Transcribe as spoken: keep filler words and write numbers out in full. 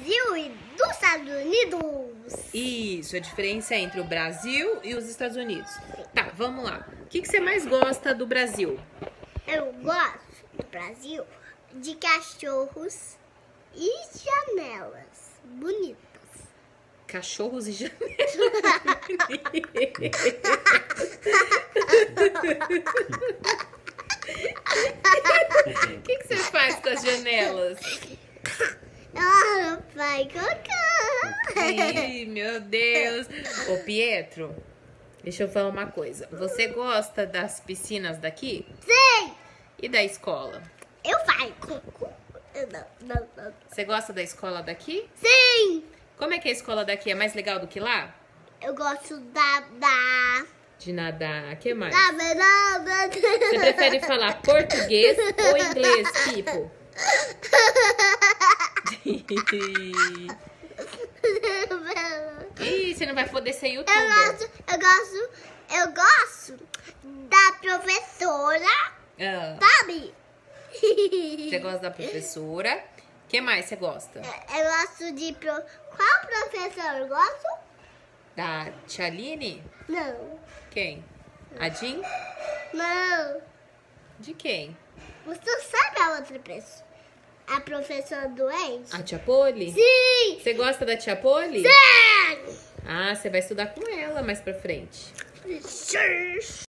Brasil e dos Estados Unidos. Isso, a diferença é entre o Brasil e os Estados Unidos. Tá, vamos lá. O que, que você mais gosta do Brasil? Eu gosto do Brasil de cachorros e janelas bonitas. Cachorros e janelas. O que, que você faz com as janelas? Ah, vai cocô. Ih, meu Deus. Ô, Pietro, deixa eu falar uma coisa. Você gosta das piscinas daqui? Sim, E da escola? eu faço cocô. Não, não, não. Você gosta da escola daqui? Sim, Como é que a escola daqui é mais legal do que lá? eu gosto da... da... De nadar. O que mais? da... da... da... Você prefere falar português ou inglês, tipo? Ih, você não vai poder ser Eu youtuber. gosto, eu gosto, eu gosto da professora, Ah, sabe? você gosta da professora. O que mais você gosta? Eu gosto de... Pro... Qual professor eu gosto? Da Tia Aline? Não, Quem? A Jean? não. De quem? Você sabe a outra pessoa? A professora doente? A Tia Poli? Sim! Você gosta da Tia Poli? Sim! Ah, você vai estudar com ela mais pra frente. Sim!